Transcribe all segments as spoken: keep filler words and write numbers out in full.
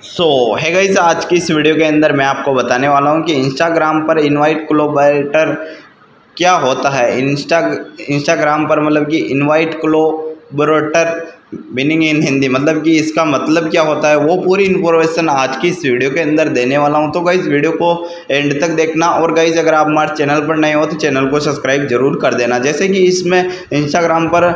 सो है गाइस, आज की इस वीडियो के अंदर मैं आपको बताने वाला हूं कि इंस्टाग्राम पर इनवाइट कोलैबोरेटर क्या होता है। इंस्टा इंस्टाग्राम पर मतलब कि invite collaborator meaning in Hindi, मतलब कि इसका मतलब क्या होता है, वो पूरी इन्फॉर्मेशन आज की इस वीडियो के अंदर देने वाला हूं। तो गाइस वीडियो को एंड तक देखना। और गाइस अगर आप हमारे चैनल पर नए हो तो चैनल को सब्सक्राइब जरूर कर देना। जैसे कि इसमें इंस्टाग्राम पर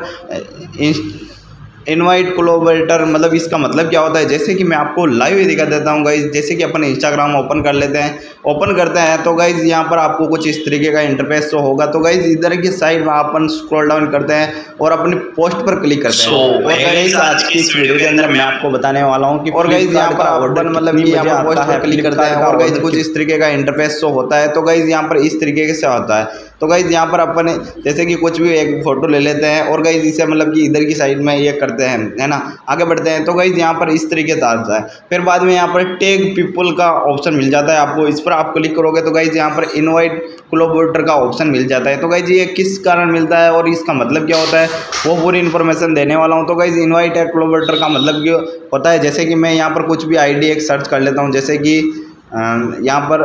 इनवाइट कोलैबोरेटर मतलब इसका मतलब क्या होता है, जैसे कि मैं आपको लाइव ही दिखा देता हूँ गाइज। जैसे कि अपन इंस्टाग्राम ओपन कर लेते हैं, ओपन करते हैं तो गाइज यहाँ पर आपको कुछ इस तरीके का इंटरफेस तो होगा। तो गाइज इधर की साइड में अपन स्क्रॉल डाउन करते हैं और अपनी पोस्ट पर क्लिक करते हैं। और गाइज आज की इस वीडियो के अंदर मैं आपको बताने वाला हूँ कि और गाइज यहाँ पर ऑर्डर मतलब कि यहाँ पर पोस्ट पर क्लिक करते हैं और गाइज कुछ इस तरीके का इंटरफेस तो होता है। तो गाइज यहाँ पर इस तरीके से होता है। तो गाइज यहाँ पर अपन जैसे कि कुछ भी एक फोटो ले लेते हैं और गाइज इसे मतलब कि इधर की साइड में ये करते हैं, है ना, आगे बढ़ते हैं। तो गाइज यहाँ पर इस तरीके से आता है। फिर बाद में यहाँ पर टैग पीपल का ऑप्शन मिल जाता है आपको। इस पर आप क्लिक करोगे तो गाइज यहाँ पर इनवाइट कोलैबोरेटर का ऑप्शन मिल जाता है। तो गाइज ये किस कारण मिलता है और इसका मतलब क्या होता है वो पूरी इन्फॉर्मेशन देने वाला हूँ। तो गाइज इनवाइट कोलैबोरेटर का मतलब क्या होता है, जैसे कि मैं यहाँ पर कुछ भी आई डी एक सर्च कर लेता हूँ। जैसे कि यहाँ पर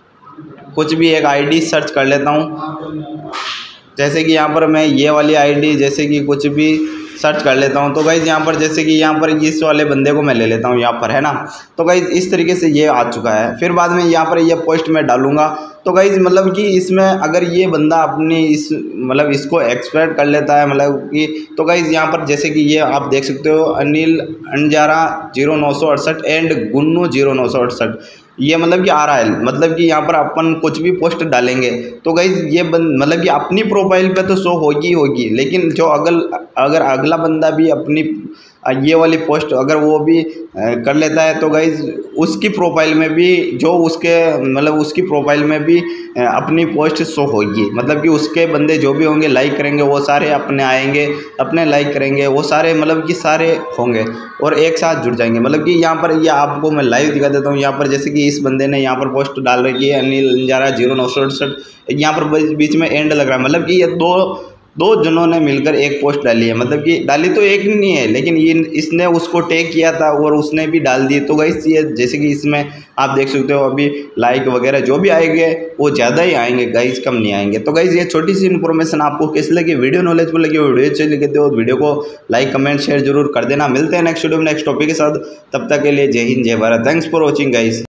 कुछ भी एक आईडी सर्च कर लेता हूँ। जैसे कि यहाँ पर मैं ये वाली आईडी जैसे कि कुछ भी सर्च कर लेता हूँ। तो गाइज़ यहाँ पर जैसे कि यहाँ पर इस वाले बंदे को मैं ले लेता हूँ यहाँ पर, है ना। तो गाइज़ इस तरीके से ये आ चुका है। फिर बाद में यहाँ पर ये पोस्ट मैं डालूँगा। तो गाइज़ मतलब कि इसमें अगर ये बंदा अपनी इस मतलब इसको एक्सपर्ट कर लेता है मतलब कि, तो गाइज़ यहाँ पर जैसे कि ये आप देख सकते हो अनिल अंजारा जीरो नौ सौ अड़सठ एंड गुन्नू जीरो नौ सौ अड़सठ, ये मतलब कि आ रहा है। मतलब कि यहाँ पर अपन कुछ भी पोस्ट डालेंगे तो गाइज ये बंद मतलब कि अपनी प्रोफाइल पे तो शो होगी होगी, लेकिन जो अगल अगर अगला बंदा भी अपनी ये वाली पोस्ट अगर वो भी कर लेता है तो गाइज उसकी प्रोफाइल में भी जो उसके मतलब उसकी प्रोफाइल में भी अपनी पोस्ट शो होगी। मतलब कि उसके बंदे जो भी होंगे लाइक करेंगे वो सारे अपने आएंगे, अपने लाइक करेंगे वो सारे मतलब कि सारे होंगे और एक साथ जुड़ जाएंगे। मतलब कि यहाँ पर ये आपको मैं लाइव दिखा देता हूँ। यहाँ पर जैसे कि इस बंदे ने यहाँ पर पोस्ट डाल रखी है अनिल अंजारा जीरो नौ सौ अड़सठ, यहाँ पर बीच में एंड लग रहा है। मतलब कि ये दो दो जनों ने मिलकर एक पोस्ट डाली है। मतलब कि डाली तो एक नहीं है, लेकिन ये इसने उसको टैग किया था और उसने भी डाल दी। तो गाइस ये जैसे कि इसमें आप देख सकते हो अभी लाइक वगैरह जो भी आएंगे वो ज़्यादा ही आएंगे गाइस, कम नहीं आएंगे। तो गाइस ये छोटी सी इन्फॉर्मेशन आपको कैसी लगी, वीडियो नॉलेजफुल लगी, वीडियो अच्छी लगी तो वीडियो को लाइक कमेंट शेयर जरूर कर देना। मिलते हैं नेक्स्ट वीडियो में नेक्स्ट टॉपिक के साथ, तब तक के लिए जय हिंद जय Bharat. Thanks for watching guys.